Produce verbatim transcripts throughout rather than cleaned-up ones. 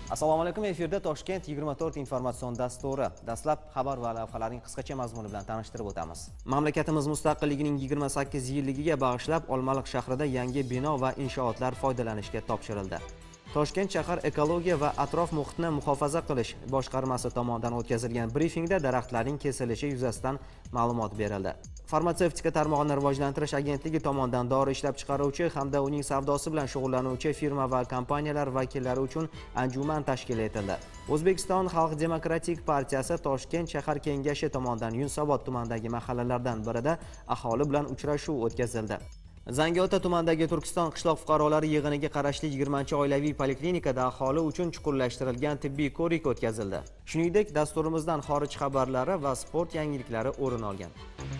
Assalomu alaykum, efirda Toshkent yigirma to'rt informatsion dasturi. Dastlab xabar va lavhalarning qisqacha mazmuni bilan tanishtirib o'tamiz. Mamlakatimiz mustaqilligining yigirma sakkiz yilligiga bag'ishlab Olmaliq shahrida yangi bino va inshootlar foydalanishga topshirildi. Toshkent shahar ekologiya va atrof muhitni muhofaza qilish boshqarmasi tomonidan o'tkazilgan brifingda daraxtlarning kesilishi yuzasidan ma'lumot berildi. Farmatsevtika tarmog'ini rivojlantirish agentligi tomonidan dori ishlab chiqaruvchi hamda uning savdosi bilan shug'ullanuvchi firma va kompaniyalar vakillari uchun anjuman tashkil etildi. O'zbekiston Xalq demokratik partiyasi Toshkent shahar kengashi tomonidan Yunusobod tumanidagi mahallalardan birida aholi bilan uchrashuv o'tkazildi. Zangiota tumanidagi Turkiston qishloq fuqarolari yig'iniga qarashli yigirmanchi oilaviy poliklinikada aholi uchun chuqurlashtirilgan tibbiy ko'rik o'tkazildi. Shuningdek, dasturimizdan xorij xabarlari va sport yangiliklari o'rin olgan.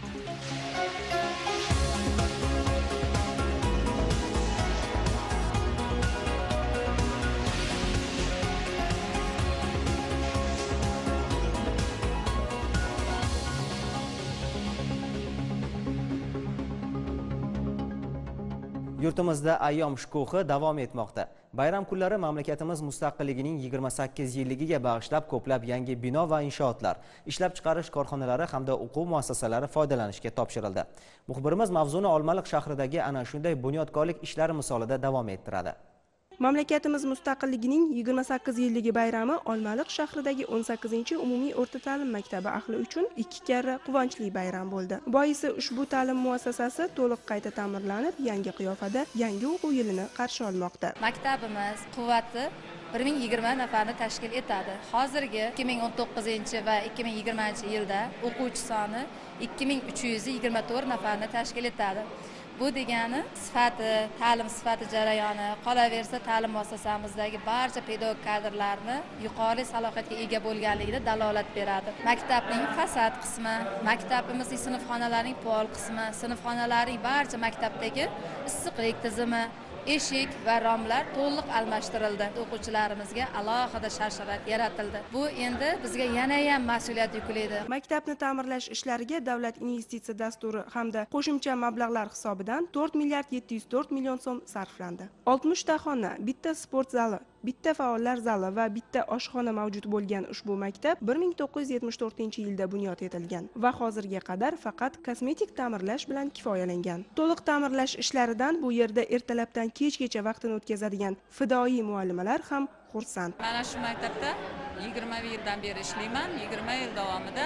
Yurtimizda ayyom shukuhi davom etmoqda. Bayram kunlari mamlakatimiz mustaqilligining yigirma sakkiz yilligiga bag'ishlab ko'plab yangi bino va inshootlar, ishlab chiqarish korxonalari hamda o'quv muassasalari foydalanishga topshirildi. Muxbirimiz mavzuni Olmaliq shahridagi ana shunday bunyodkorlik ishlari misolida davom ettiradi. Mamlakatimiz mustaqilligining yigirma sakkiz yilligi bayrami Olmaliq shahridagi o'n sakkizinchi umumiy o'rta ta'lim maktabi ahli uchun ikki karra quvonchli bayram bo'ldi. Boisi ushbu ta'lim muassasasi to'liq qayta ta'mirlanib, yangi qiyofada yangi o'quv yilini qarshi olmoqda. Maktabimiz quvvati bir ming yigirma nafarni tashkil etadi. Hozirgi ikki ming o'n to'qqizinchi va ikki ming yigirmanchi yilda o'quvchi soni ikki ming uch yuz yigirma to'rt nafarni tashkil etadi. Bu degani sifati, ta'lim sifati jarayoni, qolaversa ta'lim muassasamizdagi barcha pedagog kadrlarni yuqori salohiyatga ega bo'lganligida dalolat beradi. Maktabning fasad qismi, maktabimizning sinfxonalarining pol qismi, sinfxonalarining barcha maktabdagi issiqlik tizimi, eshik va romlar to'liq almashtirildi. O'quvchilarimizga alohida shart-sharoit yaratildi. Bu endi bizga yana ham mas'uliyat yuklaydi. Maktabni ta'mirlash ishlariga davlat investitsiya dasturi hamda qo'shimcha mablag'lar hisobidan to'rt milliard yetti yuz to'rt million so'm sarflandi. oltmish ta xona, bitta sport zali, bitta faollar zali va bitta oshxona mavjud bo'lgan ushbu maktab bir ming to'qqiz yuz yetmish to'rtinchi yilda bunyod etilgan va hozirga qadar faqat kosmetik ta'mirlash bilan kifoyalangan. To'liq ta'mirlash ishlaridan bu yerda ertalabdan kechgacha vaqtini o'tkazadigan fidoyi muallimalar ham xursand. Mana shu maktabda yigirma yildan beri ishlayman. yigirma yil davomida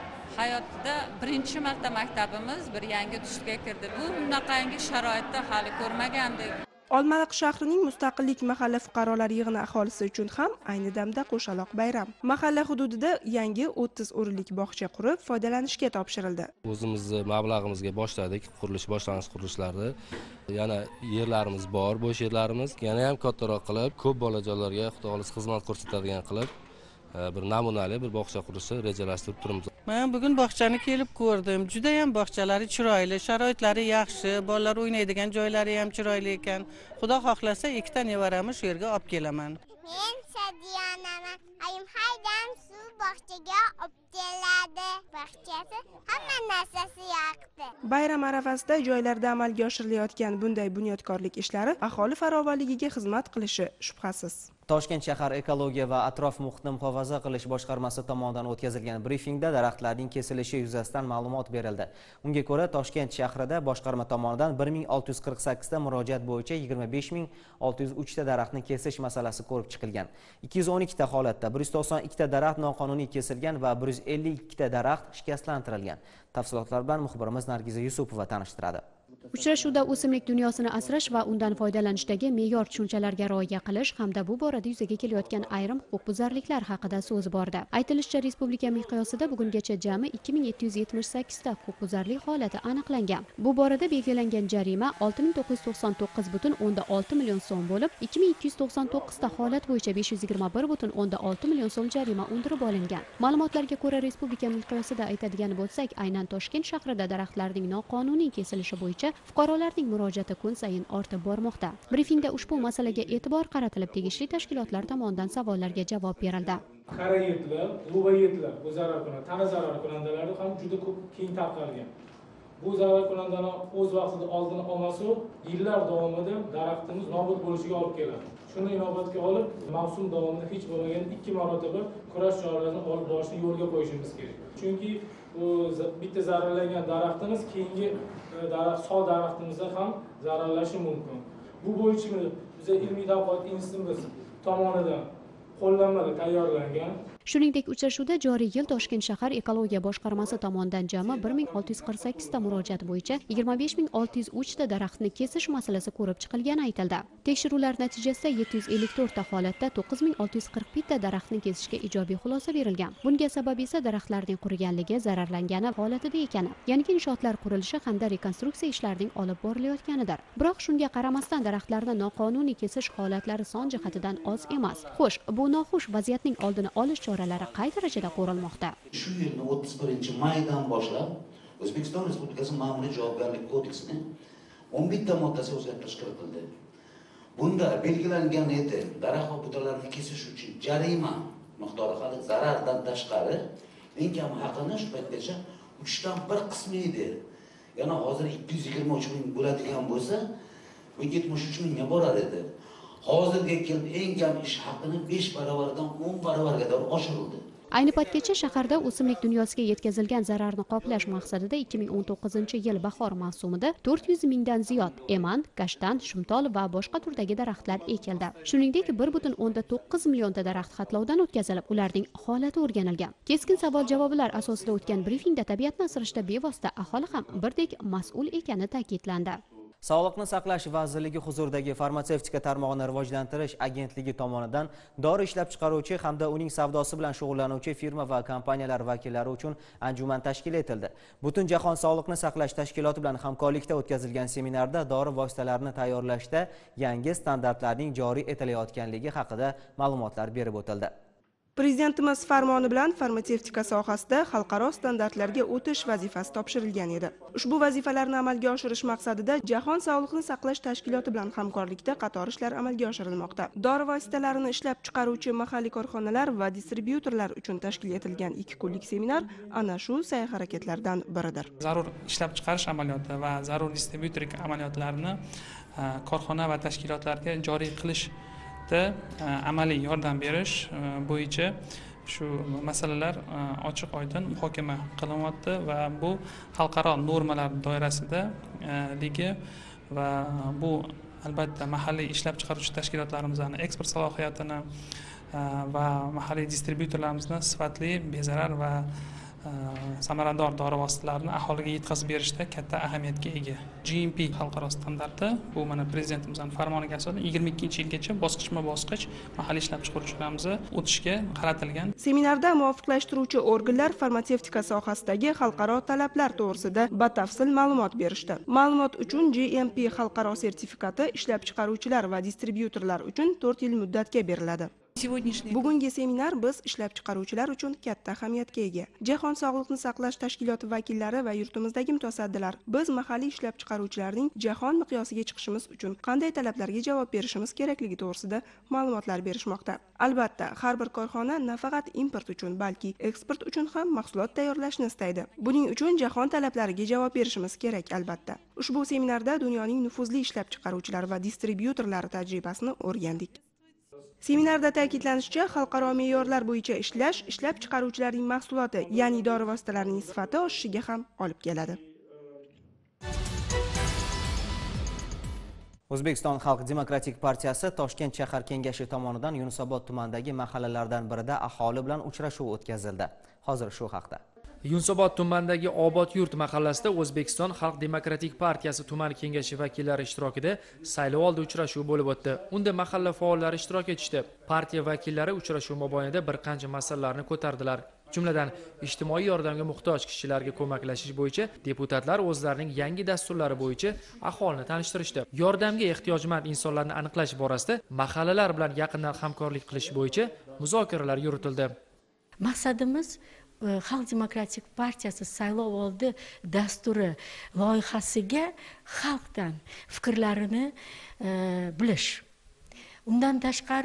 hayotda birinchi marta maktabimiz bir yangi tusga kirdi. Bu bunaqangi sharoitda hali ko'rmagandik. Olmaliq shahrining Mustaqillik mahalla fuqarolar yig'ini aholisi uchun ham ayni damda qo'shaloq bayram. Mahalla hududida yangi o'ttiz o'rinlik bog'cha qurib, foydalanishga topshirildi. O'zimizni mablag'imizga boshladik, qurilish boshlanish qurilishlarni. Yana yerlarimiz bor, bo'sh yerlarimiz. Yana ham kattaroq qilib, ko'p bolajonlarga xudo xolis xizmat ko'rsatadigan qilib, bir namunali bir bog'cha qurishni rejalashtirib turibmiz. Men bugun bog'chani kelib ko'rdim. Juda ham bog'chalari chiroyli, sharoitlari yaxshi, bolalar o'ynaydigan joylari ham chiroyli ekan. Xudo xohlasa ikkita nevaramni shu yerga olib kelaman. Men Sadiyonaman. Ayim haydam suv bog'chaga olib keladi. Bog'chasi hamma narsasi yoqdi. Bayram arafasida joylarda amalga oshirilayotgan bunday bunyodkorlik ishlari aholi farovonligiga xizmat qilishi shubhasiz. Toshkent shahar ekologiya va atrof muhitni muhofaza qilish boshqarmasi tomonidan o'tkazilgan brifingda daraxtlarning kesilishi yuzasidan ma'lumot berildi. Unga ko'ra, Toshkent shahrida boshqarma tomonidan bir ming olti yuz qirq sakkiz ta murojaat bo'yicha yigirma besh ming olti yuz uch ta daraxtni kesish masalasi ko'rib chiqilgan. ikki yuz o'n ikki ta holatda bir yuz to'qson ikki ta daraxt noqonuniy kesilgan va bir yuz ellik ikki ta daraxt shikastlantirilgan. Tafsilotlar bilan muxbirimiz Nargiza Yusupova tanishtiradi. Uchrashuvda o'simlik dunyosini asrash va undan foydalanishdagi me'yor tushunchalarga rioya qilish hamda bu borada yuzaga kelayotgan ayrim huquqbuzarliklar haqida so'z bordi. Aytilishicha, respublika miqyosida bugungacha jami ikki ming yetti yuz yetmish sakkiz ta huquqbuzarlik holati aniqlangan. Bu borada belgilangan jarima olti ming to'qqiz yuz to'qson to'qqiz butun o'ndan olti million so'm bo'lib, ikki ming ikki yuz to'qson to'qqiz ta holat bo'yicha besh yuz yigirma bir butun o'ndan olti million so'm jarima undirib olingan. Ma'lumotlarga ko'ra, respublika miqyosida aytadigan bo'lsak, aynan Toshkent shahrida daraxtlarning noqonuniy kesilishi bo'yicha fuqarolarning murojaati kun sayin ortib bormoqda. Brifingda ushbu masalaga e'tibor qaratilib, tegishli tashkilotlar tomonidan savollarga javob berildi. Qora yetlar, luva yetlar, bu zarar kunandalari, tana zarar kunandalari ham juda ko'p keng tarqalgan. Bu zarar kunandalar o'z vaqtida oldini olmasa, yillar davomida daraxtimiz nobud bo'lishiga olib keladi. Shuni inobatga olib, mavsum davomida hech bo'lmagan ikki marotaba kurash choralarini olib borishni yo'lga qo'yishimiz kerak. Chunki bu bitta zararlangan daraxtimiz keyingi daraxt sog' daraxtimizda ham zararlashi mumkin. Bu bo'yicha biz ilmiy tadqiqot institutimiz tomonidan qo'llanmada tayyorlangan. Shuningdek, uchrashuvda joriy yil Toshkent shahar ekologiya boshqarmasi tomonidan jami bir ming olti yuz qirq sakkiz ta murojaat bo'yicha yigirma besh ming olti yuz uch ta daraxtni kesish masalasi ko'rib chiqilgani aytildi. Tekshiruvlar natijasida yetti yuz ellik to'rt ta holatda to'qqiz ming olti yuz qirq bitta daraxtni kesishga ijobiy xulosa berilgan. Bunga sabab esa daraxtlarning quriganligi, zararlangani holatida ekani, yangi inshootlar qurilishi hamda rekonstruksiya ishlarining olib borilayotganidir. Biroq shunga qaramasdan daraxtlarni noqonuniy kesish holatlari son jihatidan oz emas. Xo'sh, bu noxush vaziyatning oldini olish choralari qay darajada ko'rilmoqda? Shu yilning o'ttiz birinchi maydan boshlab O'zbekiston Respublikasi Ma'muriy javobgarlik kodeksining o'n bitta moddasi o'zgartirish kiritildi. Bunda belgilangan edi, daraxt va butalarni kesish uchun jarima miqdori hali zarardan tashqari eng kam haqini shu paytgacha uchdan bir qismi edi. Yana hozir ikki yuz yigirma uch ming bo'ladigan bo'lsa, bu yetmish uch mingga borar edi. Hozirga kelib eng kam ish haqini besh baravaridan o'n baravarga oshirildi. Ayni paytgacha shaharda o'simlik dunyosiga yetkazilgan zararni qoplash maqsadida ikki ming o'n to'qqizinchi yil bahor mavsumida to'rt yuz mingdan ziyod eman, kashtan, shumtol va boshqa turdagi daraxtlar ekildi. Shuningdek, bir butun o'nda to'qqiz millionta daraxt xatlovdan o'tkazilib, ularning holati o'rganilgan. Keskin savol-javoblar asosida o'tgan brifingda tabiatni asrashda bevosita aholi ham birdek mas'ul ekani ta'kidlandi. Sog'liqni saqlash vazirligi huzuridagi farmatsevtika tarmog'ini rivojlantirish agentligi tomonidan dori ishlab chiqaruvchi hamda uning savdosi bilan shug'ullanuvchi firma va kompaniyalar vakillari uchun anjuman tashkil etildi. Butunjahon sog'liqni saqlash tashkiloti bilan hamkorlikda o'tkazilgan seminarda dori vositalarini tayyorlashda yangi standartlarning joriy etilayotganligi haqida ma'lumotlar berib o'tildi. Prezidentimiz farmoni bilan farmatsevtika sohasida xalqaro standartlarga o'tish vazifasi topshirilgan edi. Ushbu vazifalarni amalga oshirish maqsadida Jahon sog'liqni saqlash tashkiloti bilan hamkorlikda qator ishlar amalga oshirilmoqda. Dori vositalarini ishlab chiqaruvchi mahalliy korxonalar va distribyutorlar uchun tashkil etilgan ikki kunlik seminar ana shu sa'y-harakatlardan biridir. Zarur ishlab chiqarish amaliyoti va zarur distribyutorlik amaliyotlarini korxona va tashkilotlarga joriy qilish amaliy yordam berish bo'yicha shu masalalar ochiq oydin muhokama qilinyapti va bu xalqaro normalar doirasida ligi va bu albatta mahalliy ishlab chiqaruvchi tashkilotlarimizning eksport salohiyatini va mahalliy distribyutorlarimizni sifatli, bezarar va samarador dori vositalarini aholiga yetkazib berishda katta ahamiyatga ega. G M P xalqaro standarti bu mana prezidentimizning farmoniga asosan yigirma ikkinchi yilgacha bosqichma-bosqich mahalliy ishlab chiqaruvchilarimizni o'tishga qaratilgan. Seminarda muvofiqlashtiruvchi organlar farmatsevtika sohasidagi xalqaro talablar to'g'risida batafsil ma'lumot berishdi. Ma'lumot uchun G M P xalqaro sertifikati ishlab chiqaruvchilar va distribyutorlar uchun to'rt yil muddatga beriladi. Bugungi seminar biz ishlab chiqaruvchilar uchun katta ahamiyatga ega. Jahon sog'liqni saqlash tashkiloti vakillari va yurtimizdagi mutasaddilar biz mahalliy ishlab chiqaruvchilarning jahon miqyosiga chiqishimiz uchun qanday talablarga javob berishimiz kerakligi to'g'risida ma'lumotlar berishmoqda. Albatta, har bir korxona nafaqat import uchun, balki eksport uchun ham mahsulot tayyorlashni istaydi. Buning uchun jahon talablariga javob berishimiz kerak albatta. Ushbu seminarda dunyoning nufuzli ishlab chiqaruvchilar va distribyutorlari tajribasini o'rgandik. Seminarda ta'kidlanishicha, xalqaro me'yorlar bo'yicha ishlash ishlab chiqaruvchilarning mahsuloti, ya'ni dori vositalarining sifati oshishiga ham olib keladi. O'zbekiston Xalq demokratik partiyasi Toshkent shahar kengashi tomonidan Yunusobod tumanidagi mahallalardan birida aholi bilan uchrashuv o'tkazildi. Hozir shu haqda. Yunusobod tumanidagi Obod yurt mahallasida O'zbekiston Xalq demokratik partiyasi tuman kengashi vakillari ishtirokida saylovoldi uchrashuv bo'lib o'tdi. Unda mahalla faollari ishtirok etishdi. Partiya vakillari uchrashuv mobaynida bir qancha masalalarni ko'tardilar. Jumladan, ijtimoiy yordamga muhtoj kishilarga ko'maklashish bo'yicha deputatlar o'zlarining yangi dasturlari bo'yicha aholini tanishtirishdi. Yordamga ehtiyojmand insonlarni aniqlash borasida mahallalar bilan yaqindan hamkorlik qilish bo'yicha muzokaralar yuritildi. Maqsadimiz Xalq demokratik partiyasi saylovoldi dasturi loyihasiga xalqdan fikrlarini bilish. Undan tashqari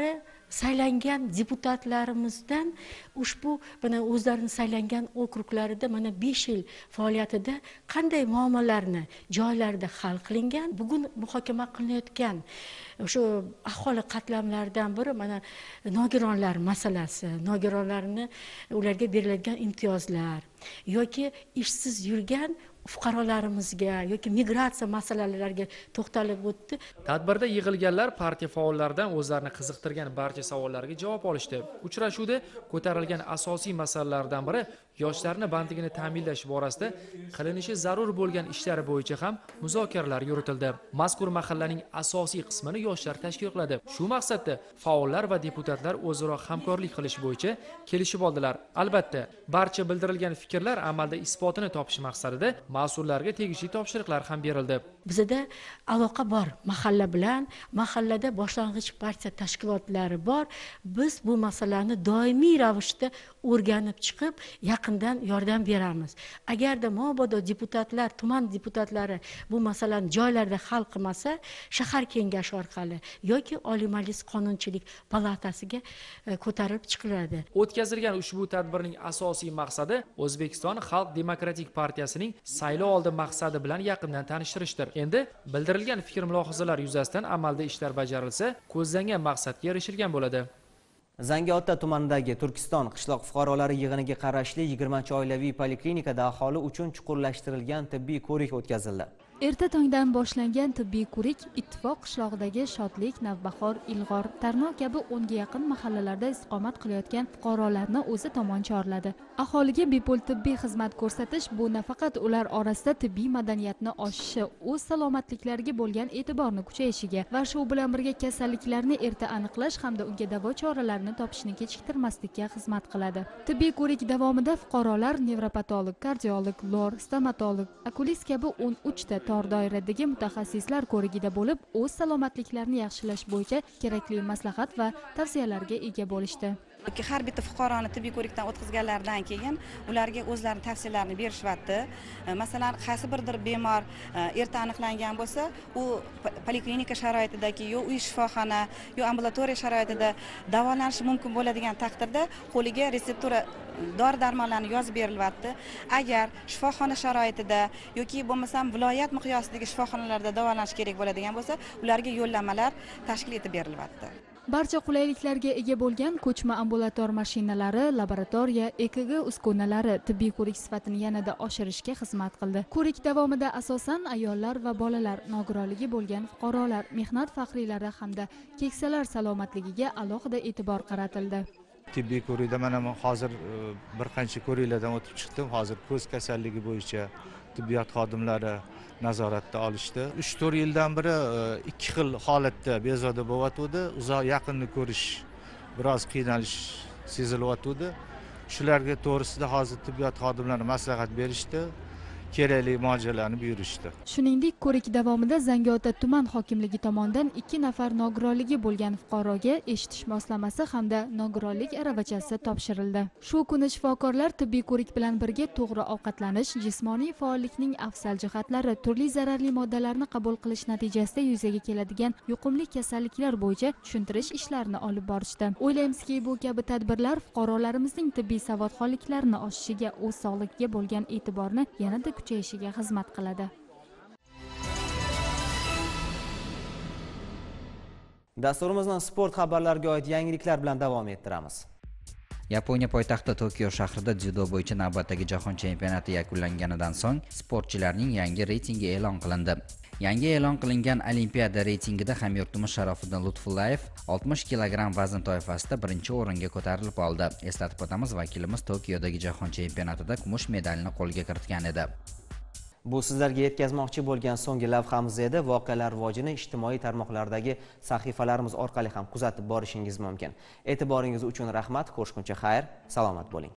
saylangan deputatlarimizdan ushbu mana o'zlarini saylangan okruglarida mana besh yil faoliyatida qanday muammolarni joylarda hal qilingan, bugun muhokama qilinayotgan o'sha aholi qatlamlaridan biri mana nogironlar masalasi, nogironlarni ularga beriladigan imtiyozlar yoki ishsiz yurgan fuqarolarimizga yoki migratsiya masalalariga to'xtalib o'tdi. Tadbirda yig'ilganlar partiya faollaridan o'zlarini qiziqtirgan barcha savollarga javob olishdi. Uchrashuvda ko'tarilgan asosiy masalalardan biri yoshlarni bandligini ta'minlash borasida qilinishi zarur bo'lgan ishlar bo'yicha ham muzokaralar yuritildi. Mazkur mahallaning asosiy qismini yoshlar tashkil qiladi. Shu maqsadda faollar va deputatlar o'zaro hamkorlik qilish bo'yicha kelishib oldilar. Albatta, barcha bildirilgan fikrlar amalda isbotini topish maqsadida mas'ullarga tegishli topshiriqlar ham berildi. Bizda aloqa bor mahalla bilan, mahallada boshlang'ich partiya tashkilotlari bor. Biz bu masalani doimiy ravishda o'rganib chiqib, yaqindan yordam beramiz. Agarda mabodo deputatlar, tuman deputatlari bu masalani joylarda hal qilmasa, shahar kengashi orqali yoki Oliy Majlis Qonunchilik palatasiga ko'tarib chiqiladi. O'tkazilgan ushbu tadbirning asosiy maqsadi O'zbekiston Xalq Demokratik partiyasining saylov oldi maqsadi bilan yaqindan tanishtirishdir. Endi bildirilgan fikr-mulohazalar yuzasidan amalda ishlar bajarilsa, ko'zlangan maqsadga erishilgan bo'ladi. Zangiota tumanidagi Turkiston qishloq fuqarolari yig'iniga qarashli yigirmanchi oilaviy poliklinikada aholi uchun chuqurlashtirilgan tibbiy ko'rik o'tkazildi. Erta tongdan boshlangan tibbiy ko'rik Ittifoq qishlog'idagi Shodlik, Navbahor, Ilg'or, Tarnov kabi o'nga yaqin mahallalarda istiqomat qilayotgan fuqarolarni o'zi tomon chorladi. Aholiga bepul tibbiy xizmat ko'rsatish bu nafaqat ular orasida tibbiy madaniyatni oshishi, o'z salomatliklariga bo'lgan e'tiborni kuchayishiga va shu bilan birga kasalliklarni erta aniqlash hamda unga davo choralarini topishni kechiktirmaslikka xizmat qiladi. Tibbiy ko'rik davomida fuqarolar nevropatolog, kardiolog, lor, stomatolog, okulist kabi o'n uch ta tor doiradagi mutaxassislar ko'rigida bo'lib, o'z salomatliklarini yaxshilash bo'yicha kerakli maslahat va tavsiyalarga ega bo'lishdi. Har bitta fuqaroni tibbiy ko'rikdan o'tkazganlaridan keyin ularga o'zlarining tavsiyalarini berishyapti. Masalan, qaysi birdir bemor erta aniqlangan bo'lsa, u poliklinika sharoitidagi yo uy shifoxona, yo ambulatoriya sharoitida davolanishi mumkin bo'ladigan taqdirda qo'liga retseptura dori-darmonlarni yozib berilyapti. Agar shifoxona sharoitida yoki bo'lmasam viloyat miqyosidagi shifoxonalarda davolanish kerak bo'ladigan bo'lsa, ularga yo'llanmalar tashkil etib berilyapti. Barcha qulayliklarga ega bo'lgan ko'chma ambulator mashinalari, laboratoriya, E K G uskunalari tibbiy ko'rik sifatini yanada oshirishga xizmat qildi. Ko'rik davomida asosan ayollar va bolalar, nogironligi bo'lgan fuqarolar, mehnat faxriylari hamda keksalar salomatligiga alohida e'tibor qaratildi. Tibbiy ko'rikda mana hozir bir qancha ko'riklardan o'tib chiqdim. Hozir ko'z kasalligi bo'yicha tibbiyot xodimlari nazoratda olishdi. uch to'rt yildan beri ikki xil holatda bezovta bo'layotdi. Uzoq yaqinni ko'rish biroz qiynalish sezilyotdi. Shularga to'g'risida hozir tibbiyot xodimlari maslahat berishdi. Kerakli mojalarni buyurishdi. Shuningdek, ko'rik davomida Zangiota tuman hokimligi tomonidan ikki nafar nogironligi bo'lgan fuqaroga eshitish moslamasi hamda nogironlik aravachasi topshirildi. Shu kuni shifokorlar tibbiy ko'rik bilan birga to'g'ri ovqatlanish, jismoniy faollikning afzal jihatlari, turli zararli moddalarni qabul qilish natijasida yuzaga keladigan yuqumli kasalliklar bo'yicha tushuntirish ishlarini olib borishdi. O'ylaymizki, bu kabi tadbirlar fuqarolarimizning tibbiy savodxonliklarini oshishiga, o'z sog'ligiga bo'lgan e'tiborni yanada kuchayishiga xizmat qiladi. Dasturimizni sport xabarlariga oid yangiliklar bilan davom ettiramiz. Yaponiya poytaxti Tokio shahrida dzyudo bo'yicha navbatdagi jahon chempionati yakunlanganidan so'ng sportchilarning yangi reytingi e'lon qilindi. Yangi e'lon qilingan Olimpiada reytingida hamyurtimiz Sharofiddin Lutfullayev oltmish kilogramm vazn toifasida birinchi o'ringa ko'tarilib oldi. Eslatib o'tamiz, vakilimiz Tokiodagi jahon chempionatida kumush medalni qo'lga kiritgan edi. Bu sizlarga yetkazmoqchi bo'lgan so'nggi lavhamiz edi. Voqealar rivojini ijtimoiy tarmoqlardagi sahifalarimiz orqali ham kuzatib borishingiz mumkin. E'tiboringiz uchun rahmat. Ko'rishguncha xayr, salomat bo'ling.